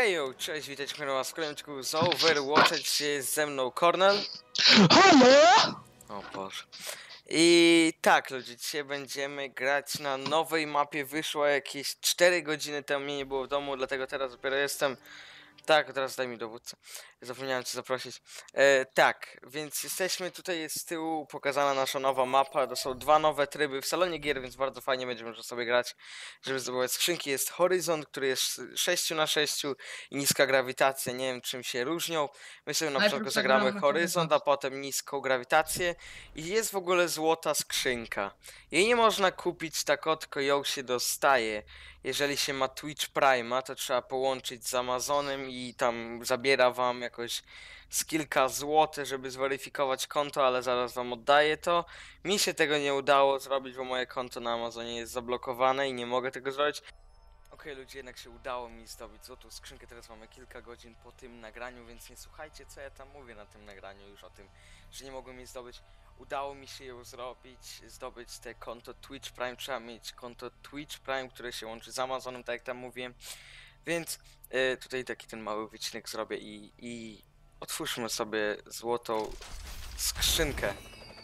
Hejo, cześć, witajcie was w kolejnym odcinku z Overwatch, jest ze mną Cornel. Halo! O Boże. I tak ludzie, dzisiaj będziemy grać na nowej mapie, wyszła jakieś 4 godziny temu, mnie nie było w domu, dlatego teraz dopiero jestem. Tak, teraz daj mi dowódcę. Zapomniałem cię zaprosić. Tak, więc jesteśmy, tutaj jest z tyłu pokazana nasza nowa mapa. To są dwa nowe tryby w salonie gier, więc bardzo fajnie będzie można sobie grać, żeby zdobywać skrzynki. Jest Horyzont, który jest 6 na 6 i niska grawitacja. Nie wiem czym się różnią. My sobie na początku zagramy Horyzont, a potem niską grawitację. I jest w ogóle złota skrzynka. Jej nie można kupić tak od, tylko ją się dostaje. Jeżeli się ma Twitch Prime'a, to trzeba połączyć z Amazonem i tam zabiera wam jakoś z kilka złotych, żeby zweryfikować konto, ale zaraz wam oddaję to. Mi się tego nie udało zrobić, bo moje konto na Amazonie jest zablokowane i nie mogę tego zrobić. Okej, ludzie, jednak się udało mi zdobyć złotą skrzynkę, teraz mamy kilka godzin po tym nagraniu, więc nie słuchajcie co ja tam mówię na tym nagraniu już o tym, że nie mogłem jej zdobyć. Udało mi się ją zdobyć te konto Twitch Prime, trzeba mieć konto Twitch Prime, które się łączy z Amazonem, tak jak tam mówiłem. Więc tutaj taki ten mały wycinek zrobię i otwórzmy sobie złotą skrzynkę.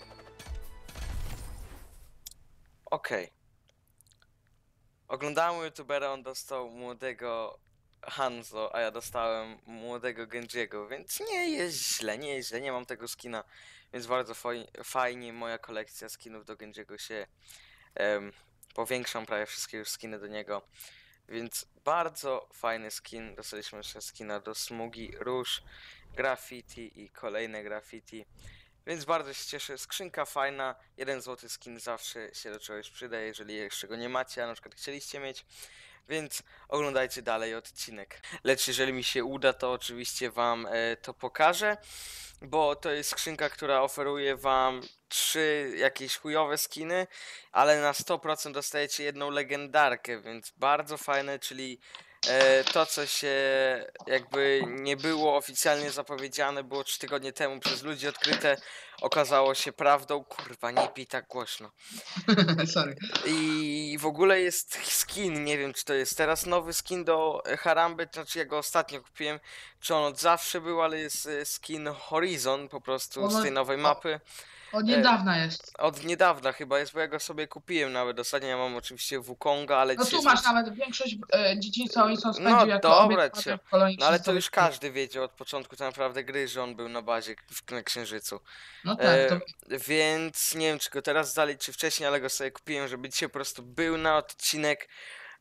Okej. Oglądałem youtubera, on dostał młodego Hanzo, a ja dostałem młodego Genjiego, więc nie jest źle, nie mam tego skina, więc bardzo fajnie moja kolekcja skinów do Genjiego się powiększam, prawie wszystkie już skiny do niego, więc bardzo fajny skin. Dostaliśmy jeszcze skina do Smugi, Róż, Graffiti i kolejne Graffiti. Więc bardzo się cieszę, skrzynka fajna, 1 złoty skin zawsze się do czegoś przyda, jeżeli jeszcze go nie macie, a na przykład chcieliście mieć. Więc oglądajcie dalej odcinek. Lecz jeżeli mi się uda, to oczywiście wam to pokażę, bo to jest skrzynka, która oferuje wam 3 jakieś chujowe skiny, ale na 100% dostajecie jedną legendarkę, więc bardzo fajne, czyli to co się jakby nie było oficjalnie zapowiedziane, było 3 tygodnie temu przez ludzi odkryte, okazało się prawdą. Kurwa, nie pij tak głośno. Sorry. I w ogóle jest skin, nie wiem czy to jest teraz nowy skin do Haramby, to znaczy ja go ostatnio kupiłem, czy on od zawsze był, ale jest skin Horizon po prostu z tej nowej mapy. Od niedawna jest. Od niedawna chyba jest, bo ja go sobie kupiłem nawet ostatnio, ja mam oczywiście Wukonga, ale No dzisiaj tu masz nawet większość dzieciństwa oni są spędził no jako dobra obiekt cię, w kolonii no ale to księżycowej. już każdy wiedział od początku tak naprawdę gry, że on był na bazie na Księżycu. No tak, to Więc nie wiem czy go teraz zaliczyć czy wcześniej, ale go sobie kupiłem, żeby dzisiaj po prostu był na odcinek.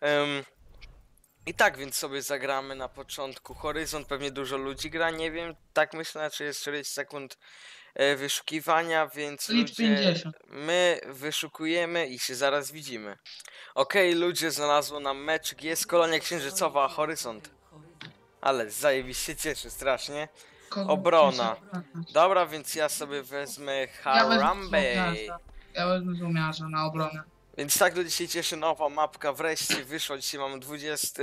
I tak więc sobie zagramy na początku Horyzont, pewnie dużo ludzi gra, nie wiem, tak myślę, czy jest 40 sekund wyszukiwania, więc licz ludzie, 50. my wyszukujemy i się zaraz widzimy. Okej, ludzie, znalazło nam mecz, jest kolonia księżycowa, Horyzont. Ale zajebiście cieszy strasznie. Obrona. Dobra, więc ja sobie wezmę Harambę. Ja wezmę złomiarza na obronę. Więc tak ludzie się cieszy, nowa mapka wreszcie wyszła, dzisiaj mamy 20.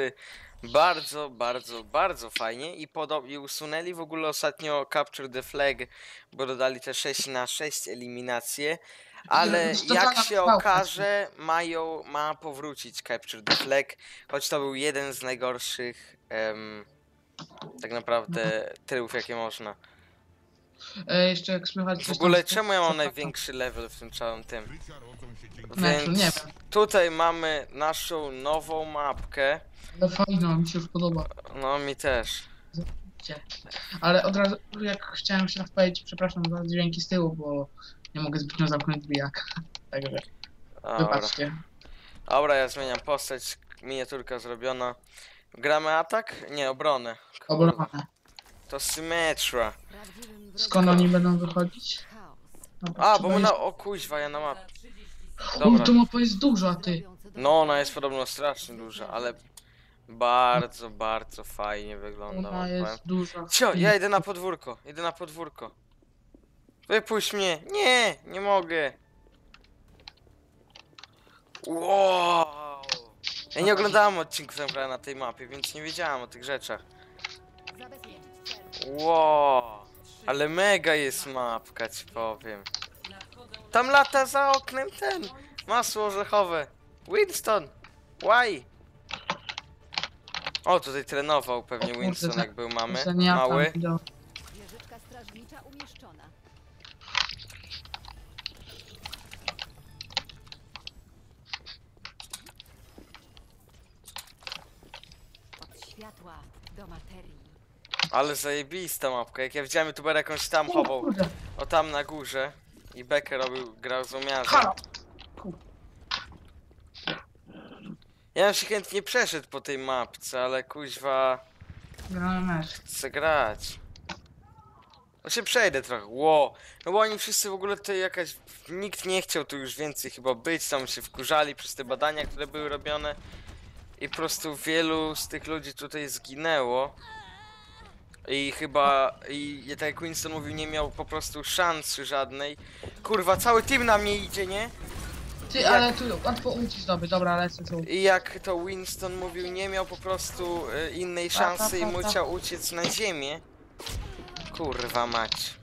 Bardzo fajnie i usunęli w ogóle ostatnio Capture the Flag, bo dodali te 6 na 6 eliminacje, ale jak się okaże ma powrócić Capture the Flag, choć to był jeden z najgorszych tak naprawdę trybów jakie można. Jeszcze jak słychać W ogóle czemu ja mam największy level w tym całym tym? Meczu, nie Więc wiem. tutaj mamy naszą nową mapkę. Ale fajno, mi się już podoba. No mi też. Ale od razu jak chciałem się raz powiedzieć, przepraszam za dźwięki z tyłu, bo nie mogę zbytnio zamknąć drzwiak. Także wybaczcie. Dobra, ja zmieniam postać, miniaturka zrobiona. Gramy atak? Nie, obronę. Obronę. To Symmetra. Skąd oni będą wychodzić? Dobra, A, bo my o kuźwa, ja na mapie. O, to mapa jest duża, ty. No, ona jest podobno strasznie duża, ale bardzo fajnie wygląda. Ona jest duża. Cio, ja idę na podwórko. Wypuść mnie. Nie mogę. Wow. Ja nie oglądałem odcinków na tej mapie, więc nie wiedziałem o tych rzeczach. Wow. Ale mega jest mapka, ci powiem. Tam lata za oknem ten masło orzechowe. Winston. Why? O, tutaj trenował O pewnie kurde, Winston, za- jak był za nie mały. Wieżyczka strażnicza umieszczona. Od światła do materii. Ale zajebista mapka. Jak ja widziałem youtubera jakąś tam chował. Kurde, O, tam na górze. I Becker grał z umiarzem. halo! Ja bym się chętnie przeszedł po tej mapce, ale kuźwa Gramy mecz. chcę grać. No się przejdę trochę, ło. No bo oni wszyscy w ogóle tutaj jakaś... Nikt nie chciał tu już więcej chyba być, tam się wkurzali przez te badania, które były robione. I po prostu wielu z tych ludzi tutaj zginęło. I chyba, tak jak Winston mówił, nie miał po prostu szansy żadnej. Kurwa, cały team na mnie idzie, nie? Ty, Jak- ale tu łatwo ucić zdobyć, dobra, lecę tu. I jak to Winston mówił, nie miał po prostu innej szansy i musiał uciec na ziemię. Kurwa mać.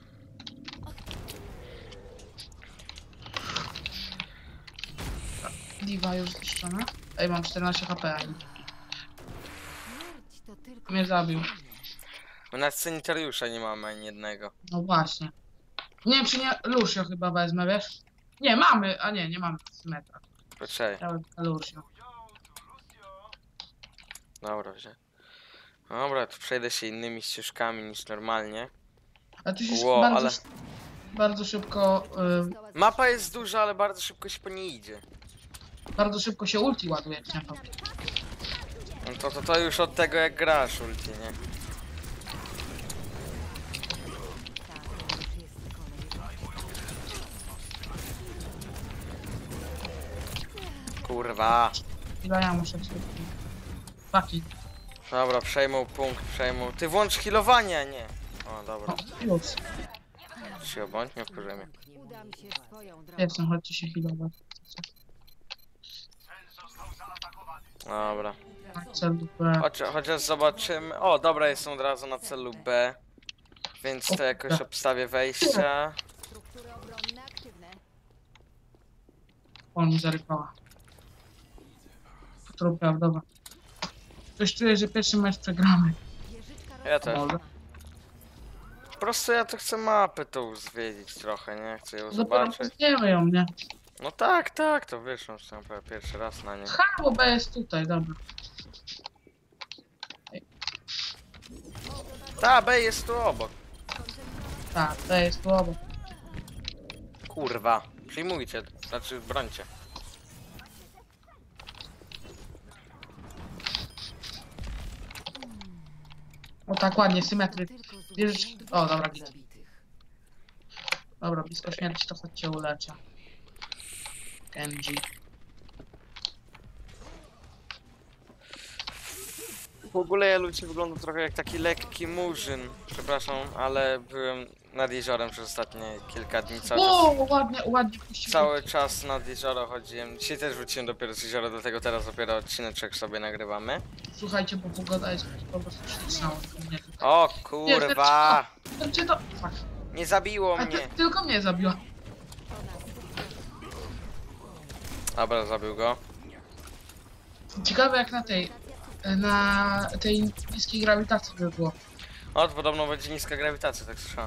Diva już zniszczona. Ej, mam 14 HP. Śmierć to tylko Mnie zabił. My na sanitariusza nie mamy ani jednego. No właśnie. Nie wiem, czy nie Lucio chyba wezmę, wiesz? Nie, mamy, a nie mamy metra. Poczekaj, Chciałem Lucio. dobra, wziąłem. Dobra, to przejdę się innymi ścieżkami niż normalnie. A tu się Ło, bardzo, ale- bardzo szybko, została Mapa jest duża, ale bardzo szybko się po niej idzie. bardzo szybko się ulti ładuje, nie to. No to już od tego jak grasz ulti, nie? Tak, to już jest kolej. Kurwa. Ile ja muszę szybko. Paki. Dobra, przejmą punkt, przejmą. Ty włącz healowanie, a nie. O, dobra. No, już. Się obądź, nie wkurzymy. Udam się swoją drogą. Jestem, chodźcie się healować. Dobra. Cel dupę. Chociaż zobaczymy. O, dobra, jestem od razu na celu B. Więc to jakoś obstawię wejścia. Struktury obronne aktywne. On mi zarypała. Trupia, dobra. Coś czuję, że pierwszy mecz przegramy. Wieżyczka Ja też. rozpoznana. Po prostu ja to chcę mapę tą zwiedzić trochę, nie? Chcę ją Dopiero zobaczyć. poznajemy ją, nie? No tak, tak, to wyszło już tam pierwszy raz na nie. Ha, bo B jest tutaj, dobra. Ta, B jest tu obok. Tak, B jest tu obok. Kurwa. Przyjmujcie, znaczy brońcie. O tak ładnie, symetry. Tylko z Wieżycz... O, dobra, git. zabitych. Dobra, blisko śmierci to chodźcie uleczę. Kenji. W ogóle ja ludzie wyglądam trochę jak taki lekki murzyn. Przepraszam, ale byłem nad jeziorem przez ostatnie kilka dni. O, ładnie, ładnie puścił. Cały czas nad jezioro chodziłem. Dzisiaj też wróciłem dopiero z jeziora, dlatego teraz dopiero odcineczek sobie nagrywamy. Słuchajcie, bo pogoda jest po prostu śliczna. Nie, tutaj. O kurwa! Chodźcie to... Fuck. Nie zabiło A ty, mnie! tylko mnie zabiła. Dobra, zabił go. Ciekawe jak na tej niskiej grawitacji by było. O, to podobno będzie niska grawitacja, tak słyszałem.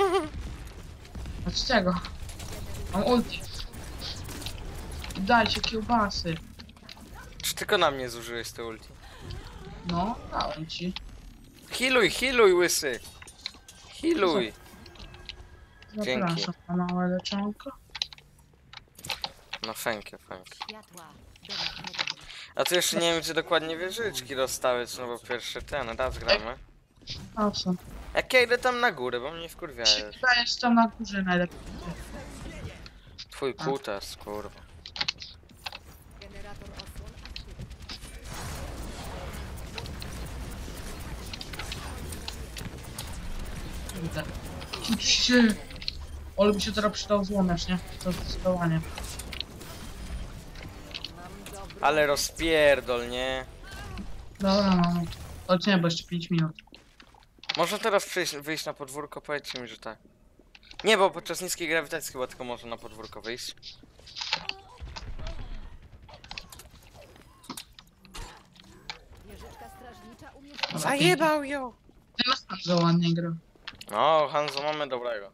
A z czego? Mam ulti. Dajcie kiełbasy. Czy tylko na mnie zużyłeś te ulti? No, dałem ci. Healuj, healuj, łysy! Healuj! Zapraszam na małe leczonko. No fękie, fękie. Światła do materii. A tu jeszcze nie wiem, gdzie dokładnie wieżyczki rozstawiać, no bo pierwszy raz gramy. A co? Jak ja idę tam na górę, bo mnie wkurwiają. Dajesz tam na górze najlepiej. Twój kutas, kurwa. Generator osłon aktywny. Widzę. Czuć się. Ale by się teraz przydał złomierz, nie? To zdecydowanie. Mam dobrą Ale rozpierdol, nie? Dobra, no. Chodź nie, bo jeszcze 5 minut. Można teraz wyjść na podwórko? Powiedzcie mi, że tak. Nie, bo podczas niskiej grawitacji chyba tylko można na podwórko wyjść. wieżyczka strażnicza. Lecznicza umiejętność. Dobra, Zajebał ją! Ten nas bardzo ładnie gra. No, Hanzo, mamy dobrego.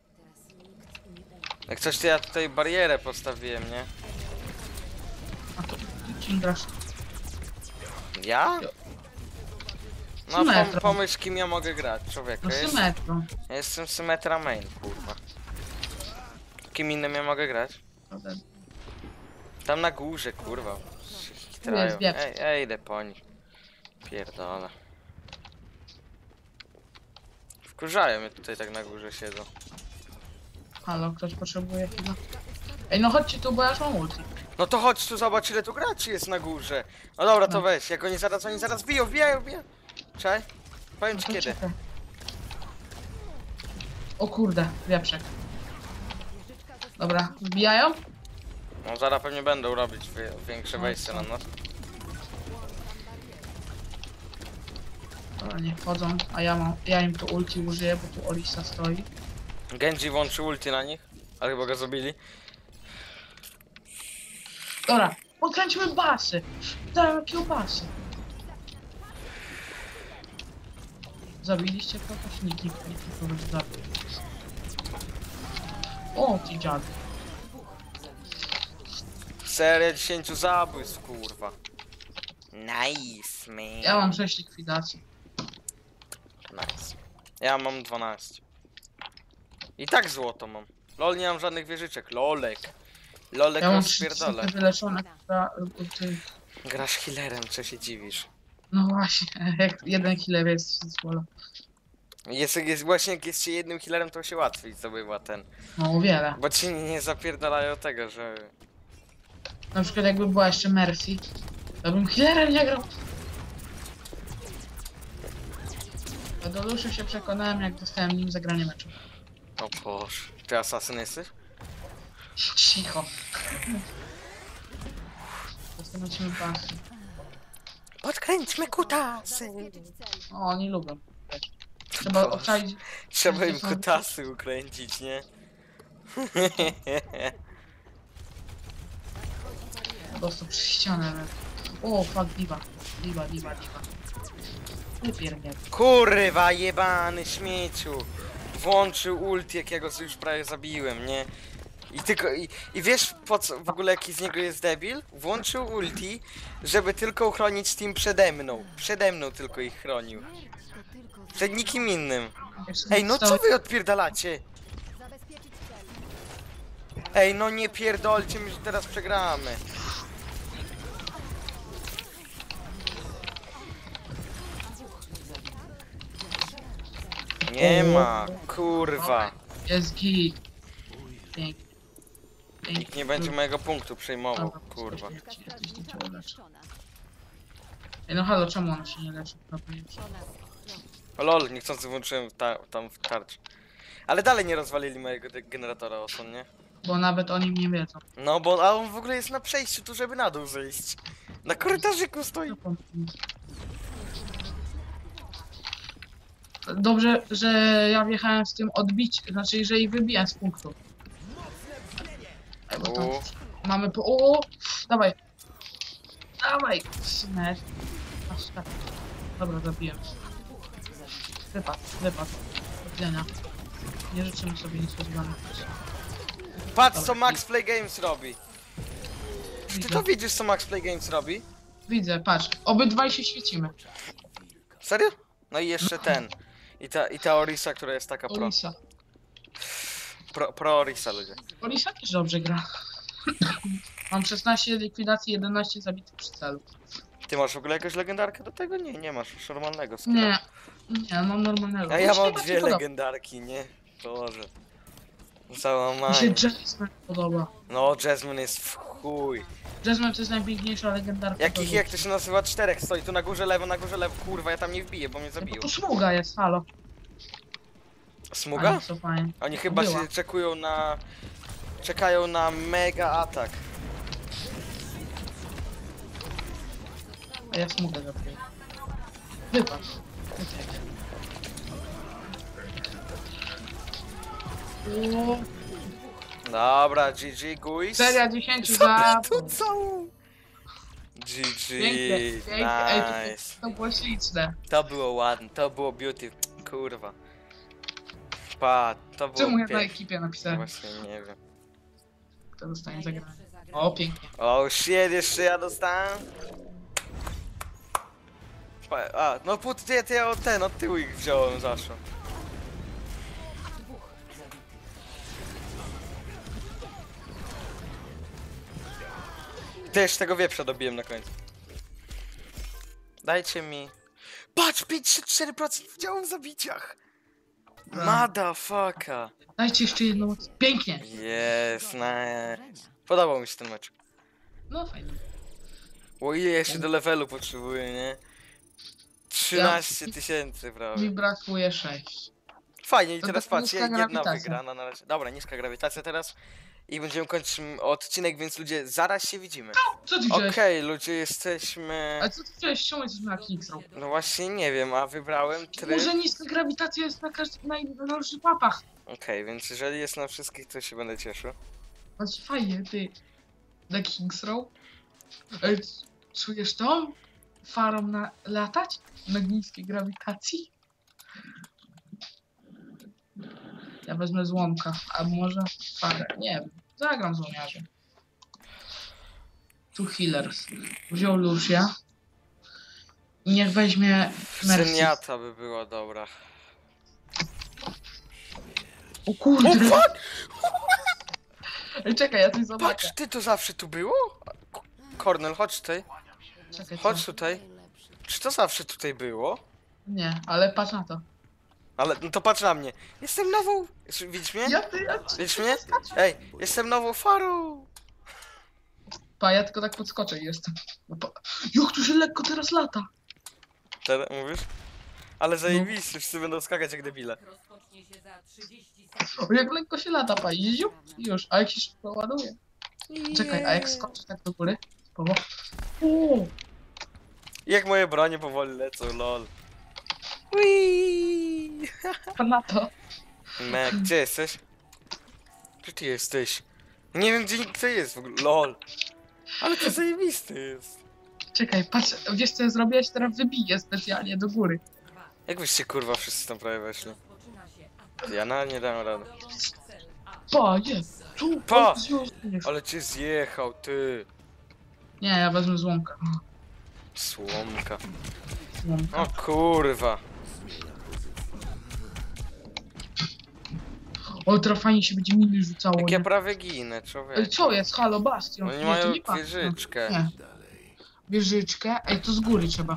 Jak coś, to ja tutaj barierę postawiłem, nie? A to czym grasz? Ja? No, Symetro. pomyśl, kim ja mogę grać, człowieku. No Ja Symmetro. jestem Symetra main, kurwa. Kim innym ja mogę grać? Prawda? Tam na górze, kurwa. Tu jest wieprz. Idę po nich. Pierdolę. Wkurzają mnie tutaj tak na górze siedzą. Halo, ktoś potrzebuje chyba. Ej, no chodźcie tu, bo ja już mam ulti. No to chodź tu, zobacz ile tu graczy jest na górze. No dobra, to weź, jak oni zaraz wbijają. Czekaj. Powiem ci No to kiedy. czekaj. O kurde, wieprzek. Dobra, wbijają? No zaraz pewnie będą robić większe wejście na nas. Dobra, nie wchodzą, a ja im tu ulti użyję, bo tu Olisa stoi. Genji włączył ulti na nich, ale chyba go zabili. Dobra, podkręćmy basy. Dałem kiełbasy. Zabiliście kogoś? Nikt kogoś zabił. O, ty dziady. Seria 10 zabójstw, kurwa. Nice, man. Ja mam 6 likwidacji. Nice. Ja mam 12. I tak złoto mam. Lol, nie mam żadnych wieżyczek. Lolek. Lolek Ja mam rozpierdolę. 3 wyleczone, tych... Grasz healerem, co się dziwisz? No właśnie, jak jeden killer jest z pola. Właśnie jak jest się jednym healerem, to się łatwiej zdobywa ten. No o wiele. Bo ci nie zapierdalają tego, że... Na przykład jakby była jeszcze Mercy, to bym killerem nie grał. A do Luszy się przekonałem, jak dostałem nim zagranie meczu. O Boże. Ty asasyn jesteś? Cicho. Zastanówmy pasy. Podkręćmy kutasy. Zabezpieczyć cel. O, oni lubią. Trzeba Boże. obczaić. Trzeba im kutasy ukręcić, nie? Po prostu przez ścianę. O, fuck, diva. Diva. Wypiernię. Kurwa, jebany śmieciu. Włączył ulti, jak ja go już prawie zabiłem, nie? I wiesz po co w ogóle jaki z niego jest debil? Włączył ulti, żeby tylko uchronić team przede mną. Przede mną tylko ich chronił. To tylko Przed nikim innym. Jeszcze Ej, no co zostało- wy odpierdalacie? zabezpieczyć cel. Ej, no nie pierdolcie mi, że teraz przegramy. Nie ma, kurwa. Jest git. Pięknie. Nikt nie będzie mojego punktu przejmował, Dobra, kurwa. jesteś Kaskada do zniszczona. ciała lecz. Zniszczona. Ej, no halo, czemu on się nie leczy? Dobra, już. Po nas. O lol, niechcący włączyłem tam w tarcz. Ale dalej nie rozwalili mojego generatora osłon, nie? Bo nawet o nim nie wiedzą. No bo a on w ogóle jest na przejściu tu, żeby na dół zejść. Na korytarzyku stoi. Dobrze, że ja wjechałem z tym odbić, znaczy, że ich wybijam z punktu. Ej, bo tam U. mamy po... O, dawaj. Dawaj. Smer. Aż tak. Dobra, zabiłem. Wypad. Do widzenia. Nie życzymy sobie nic związanego. Patrz co Max Play Games robi. Ty Widzę, to widzisz co Max Play Games robi? widzę, patrz. Obydwaj się świecimy. Serio? No i jeszcze ten. I ta Orisa, która jest taka Olisa. pro Orisa, ludzie. Olisa też dobrze gra. Mam 16 likwidacji, 11 zabitych przy celu. Ty masz w ogóle jakąś legendarkę do tego? Nie, nie masz już normalnego skilla. Nie, mam normalnego. A ja Mi się mam bardziej dwie podoba. legendarki, nie? Boże. Mi się Załamanie. Jasmine podoba. No, Jasmine jest w chuj. Jasmine to jest najpiękniejsza legendarka. Jak to się nazywa? 4 stoi tu na górze lewo, kurwa, ja tam nie wbiję, bo mnie Bo zabiją. tu smuga jest, halo. Smuga? Ale co fajnie. Oni chyba Była. się czekają na mega atak. A ja smugę zabiję. Wypadł. O, Dobra, GG, guys. seria 10 Co za... tu całą? GG, Pięknie, pięknie. Ej, nice. to było śliczne. To było ładne, to było beauty, kurwa. Pa, to było Czemu ja na piękne. ekipie No napisałem, właśnie, nie wiem. kto dostanie zagranie? O, pięknie. O shit, jeszcze ja dostałem. A, no ja od tyłu ich wziąłem zawsze. Też tego wieprza dobiłem na końcu. Dajcie mi... Patrz, 54% udziału w zabiciach! Motherfucker! Dajcie jeszcze jedną moc. Pięknie. Jest, nice. Podobał mi się ten mecz. No fajnie. O ile jeszcze do levelu potrzebuję, nie? 13 000 prawie. Mi brakuje 6. Fajnie i To teraz taka patrz, niska jedna grawitacja. wygrana na razie. Dobra, niska grawitacja teraz. I będziemy kończyć odcinek, więc ludzie, zaraz się widzimy. Co ty wziąłeś? Okej, ludzie, jesteśmy... A co ty wziąłeś? Czemu jesteśmy na Kingsrow? No właśnie nie wiem, a wybrałem tryb... Może niska grawitacja jest na każdym, na różnych mapach. Okej, więc jeżeli jest na wszystkich, to się będę cieszył. Znaczy fajnie, ty. Na Kingsrow? Ej, czujesz to? Farą latać? Na niskiej grawitacji? Ja wezmę złomka, a może farę. Nie wiem, zagram złomiarzem. Tu healers. Wziął Lucia. I niech weźmie Mercy. Syniata by była dobra. O kurde! O fuck! Ej, czekaj, ja coś zobaczę. Patrz, ty to zawsze tu było? Kornel, chodź tutaj. Czekaj, Chodź co? tutaj. Czy to zawsze tutaj było? Nie, ale patrz na to. Ale, no to patrz na mnie. Jestem nową... Widzisz mnie? Ja Widzisz mnie? Ej, jestem nową farą. ja tylko tak podskoczę i jestem. No jak tu się lekko teraz lata? Teraz mówisz? Ale zajebiście, wszyscy będą skakać jak debile. Rozpocznie się za 30 O, jak lekko się lata, Jeździu? Już, a jak się szybko ładuje? Czekaj, a jak skoczy tak do góry? Powo... O, Jak moje bronie powoli lecą, lol. Wii! na to. Mek, gdzie jesteś? Gdzie ty jesteś? Nie wiem gdzie nikt jest w ogóle, lol. Ale to zajebiste jest. Czekaj, patrz, wiesz co ja zrobię? Ja się teraz wybiję specjalnie do góry. Jak wyście kurwa wszyscy tam prawie weszli? rozpoczyna się Ja nie dam rady. cel A. Jest, tu, Pa! o, związujesz. Ale cię zjechał, ty. Nie, ja wezmę złomka. Słomka. Złomka. O kurwa. O, teraz fajnie się będzie miny rzucało, Jak ja nie? prawie ginę, Ej, człowiek. co jest? Halo, Bastion. Oni Nie, mają to nie Bastion. wieżyczkę. Nie. Wieżyczkę? Ej, to z góry trzeba.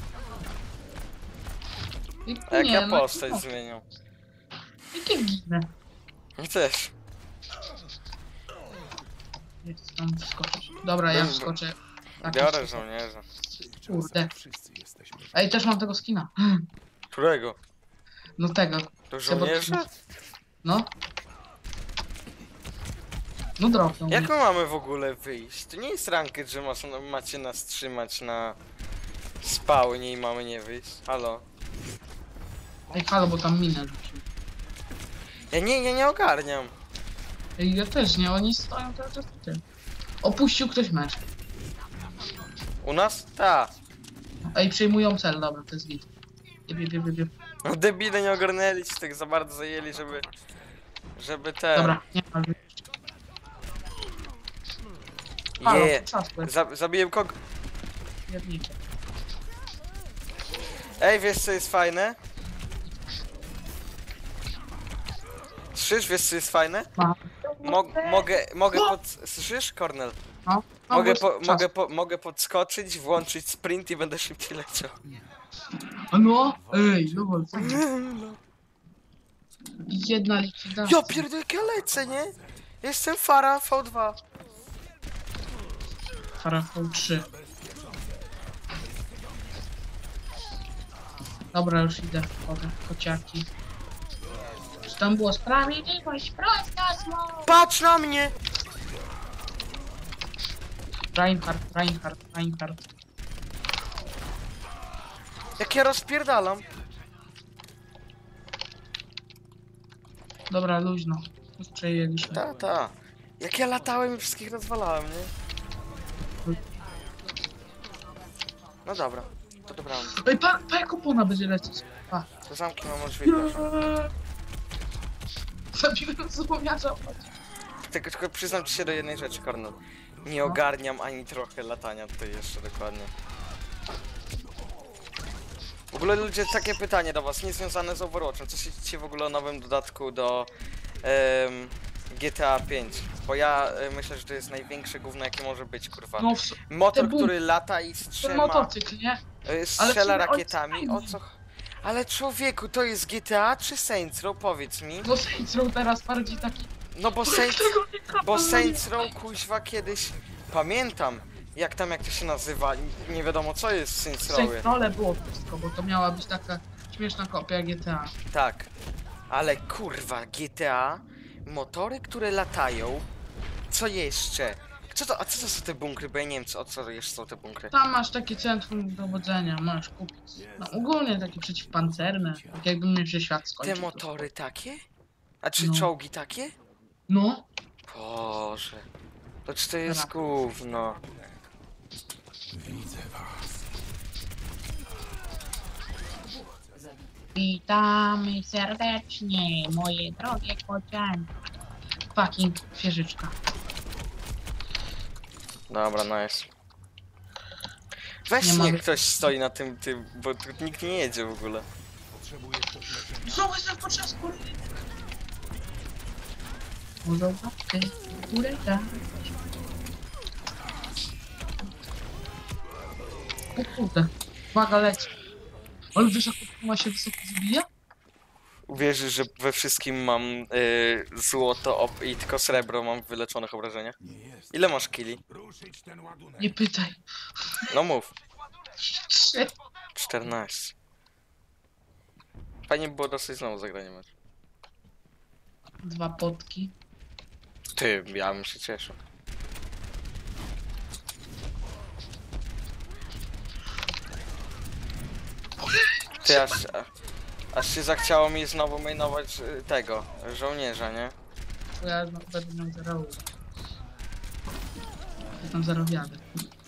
A jak ja no, postać no. zmienią? Jakie ginę? I też. Nie chcę tam wskoczyć. Dobra, ja wskoczę. Tak, Biorę wskoczę. żołnierza. Kurde. Ej, też mam tego skina. Którego? No tego. To żołnierza? No. No dropnął. Jak my mamy w ogóle wyjść? To nie jest ranked, że macie nas trzymać na spawnie i mamy nie wyjść. Halo? Ej, halo, bo tam minę rzucił. Ja nie ogarniam. Ej, ja też nie, oni stoją cały czas w tym. Opuścił ktoś mecz. U nas? Ta. Ej, przejmują cel, dobra, to jest git. Jeb. No debile nie ogarnęli się, tak za bardzo zajęli, żeby ten... Dobra, nie ma. Halo, Je. trzasły. Zabiję kogo? Jednicze. Ej, wiesz co jest fajne? Słyszysz, wiesz co jest fajne? Ma. Mogę Słyszysz, Kornel? No, Mogę podskoczyć, włączyć sprint i będę szybciej leciał. No, ej, no, fajnie. Jedna likwidacja. Ja pierdolę, jak ja lecę, nie? Jestem Fara V2. Farafał 3. Dobra, już idę. Chodzę, kociaki. Czy tam było sprawiedliwość? Prosta słowo! Patrz na mnie! Reinhardt. Jak ja rozpierdalam. Dobra, luźno. Już przejęliśmy. Ta. Jak ja latałem i wszystkich rozwalałem, nie? No dobra, to dobranoc. Ej, pa jak opona będzie lecieć. Pa. To zamknij mam drzwi, proszę. Zabiłem zapomniacza. Tylko przyznam ci się do jednej rzeczy, Kornel. Nie ogarniam ani trochę latania tutaj jeszcze dokładnie. W ogóle ludzie, takie pytanie do was, niezwiązane z Overwatchem. Co sądzicie w ogóle o nowym dodatku do GTA 5? Bo ja myślę, że to jest największe gówno jakie może być, kurwa. No, Motor, te bum- który lata i ten strzela, motocykl, nie? strzela Ale rakietami, o co... Ale człowieku, to jest GTA czy Saints Row, powiedz mi? No Saints Row teraz bardziej taki... No bo Saints... Tego nie kapę, Bo no nie- Saints Row kuźwa kiedyś, pamiętam jak to się nazywa, nie wiadomo co jest w Saints Rowie. Saints Row było wszystko, bo to miała być taka śmieszna kopia GTA. Tak, ale kurwa GTA, motory, które latają, co jeszcze? A co to są te bunkry, bo ja nie wiem o co jeszcze są te bunkry. Tam masz takie centrum dowodzenia, możesz kupić. No ogólnie takie przeciwpancerne, tak jakby mi się świat skończył. Te motory takie? A czy No. czołgi takie? No, Boże, to czy to jest Dobra. gówno? witamy serdecznie, moje drogie kocianki. Fucking świeżyczka. Dobra, nice. Weź Nie niech mogę- ktoś stoi na tym, bo tu nikt nie jedzie w ogóle. Co jest jak podczas góry? Może łapkę, górę dać. O kurde, uwaga leci. Ale wiesz jak ma się wysoko zbija? Uwierzysz, że we wszystkim mam złoto i tylko srebro mam w wyleczonych obrażeniach? Ile masz killi? Nie pytaj. No mów. 3. 14. Fajnie by było dosyć znowu zagranie mecz. 2 potki. Ty, ja bym się cieszył. Ty, aż się zachciało mi znowu mainować tego, żołnierza, nie? Bo ja będę miał 0. Ja tam zarobiadę.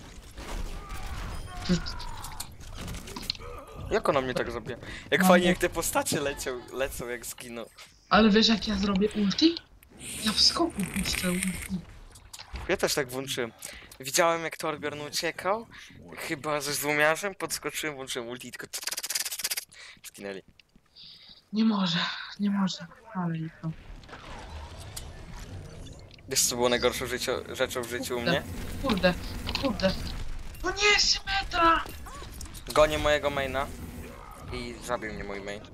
Jak ona mnie tak zrobiła? Jak No, fajnie, bo- jak te postacie lecą jak zginą. Ale wiesz jak ja zrobię ulti? Ja w skoku puszczę ulti. Ja też tak włączyłem. Widziałem jak Torbjorn uciekał, chyba ze złomiarzem, podskoczyłem, włączyłem ulti i tylko zginęli. Nie może, nie może. Ale i to. Wiesz co było najgorszą rzeczą w życiu u mnie? Kurde, kurde. No nie, symetra! Gonię mojego maina i zabił mnie mój main.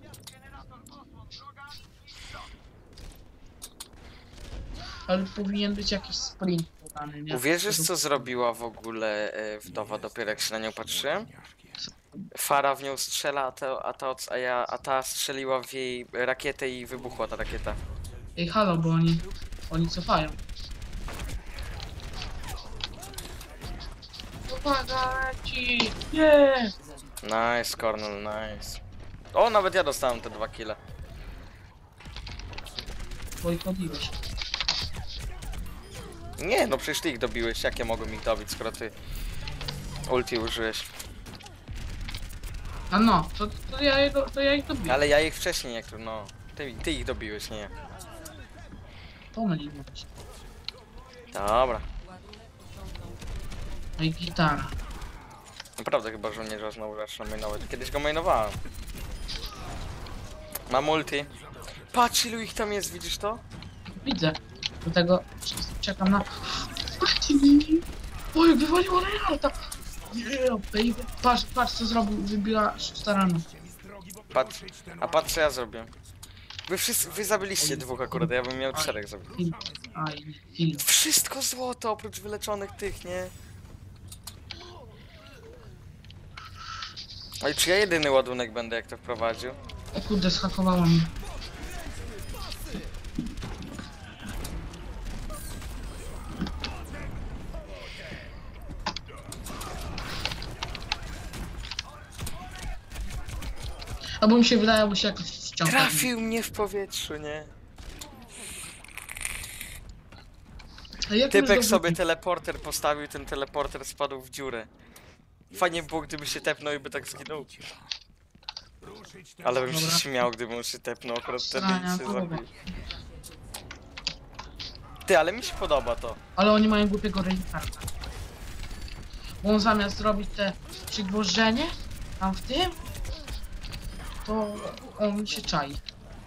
Ale powinien być jakiś sprint podany, nie? Uwierzysz co zrobiła w ogóle wdowa dopiero jak się na nią patrzyłem? Fara w nią strzela, a ta strzeliła w jej rakietę i wybuchła ta rakieta. Ej, halo, bo oni cofają. Uwaga, leci! Nie! Nice, Cornel, nice. O, nawet ja dostałem te 2 kile. Bo ich odbiłeś. Nie, no przecież ty ich dobiłeś, jak ja mogłem ich dobić, skoro ty ulti użyłeś. A no, to ja ich dobiłem. Ale ja ich wcześniej, jak to, no. Ty ich dobiłeś, nie ja. Pomyliłem się. Dobra. No i gitara. Naprawdę chyba żołnierza znowu zaczyna mainować. Kiedyś go mainowałem. Mam ulti. Patrz ilu ich tam jest, widzisz to? Widzę. Do tego czekam na... Marcin! Oj, wywaliło Reinharda! Yeah, baby. Patrz co zrobił, wybiła starano. Patrz co ja zrobię. Wy zabiliście 2 akurat, ja bym miał 4 zabić. Aj, film. Wszystko złoto oprócz wyleczonych tych, nie? No i czy ja jedyny ładunek będę jak to wprowadził? O kurde, schakowało mnie. Albo mi się wydaje, bo się jakoś ściąga. Trafił mnie w powietrzu, nie? A jak Typek możesz sobie dowrócić? teleporter postawił, ten teleporter spadł w dziurę. Fajnie było, gdyby się tepnął i by tak zginął. Ale bym się Dobra. śmiał, gdyby on się tepnął akurat wtedy Strania, i się to dobra. zabił. Ty, ale mi się podoba to. Ale oni mają głupiego Reinharda. Bo on zamiast zrobić te przygwożdżenie tam w tym, to on się czai.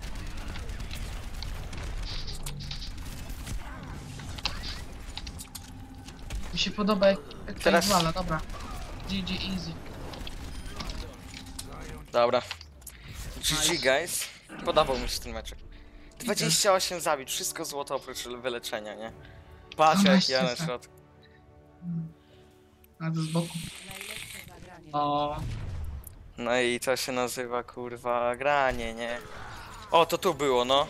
Mi się podoba jak Teraz- teraz wala, dobra. GG easy. Dobra. GG guys. Podobał mi się ten meczek. 28 zabić, wszystko złoto oprócz wyleczenia, nie? Patrz jak 12 ja na tak. środku. A to z boku. Najlepsze zagranie. O, No i to się nazywa kurwa granie, nie? O, to tu było, no.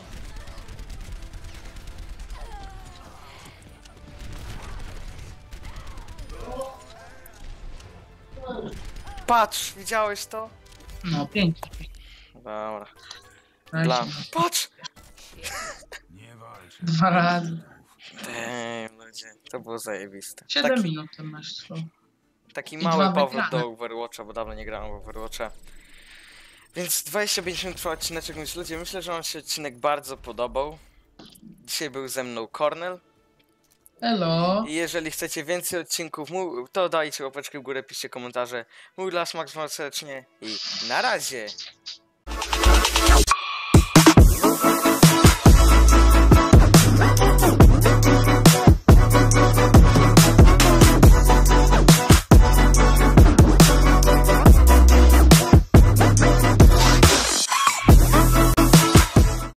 Patrz, widziałeś to? no pięknie. Dobra. Daj Dla... się. Patrz! 2 razy. Damn, ludzie, to było zajebiste. 7 minut ten mecz trwał. Taki I mały 2 powrót wygrane. do Overwatcha, bo dawno nie grałem w Overwatcha. Więc 25 minut trwał odcineczek, więc ludzie, myślę, że wam się odcinek bardzo podobał. Dzisiaj był ze mną Kornel. Hello. I jeżeli chcecie więcej odcinków, to dajcie łapeczkę w górę, piszcie komentarze. Mój las Max serdecznie i na razie!